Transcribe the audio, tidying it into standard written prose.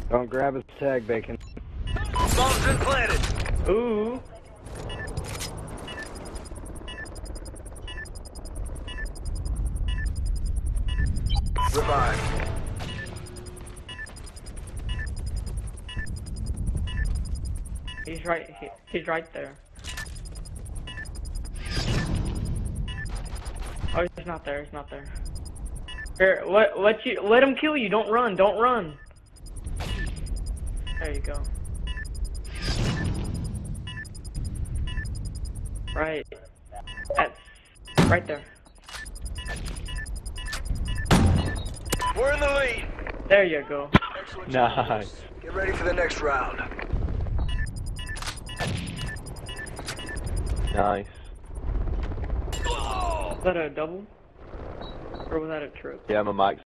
Don't grab his tag, Bacon. Bomb's been planted. Ooh. Revive. He's right there. Oh, he's not there. He's not there. Here, let him kill you. Don't run. Don't run. There you go. Right. That's right there. We're in the lead. There you go. Excellent. Nice. Get ready for the next round. Nice. Was that a double? Or was that a trip? Yeah, my mic's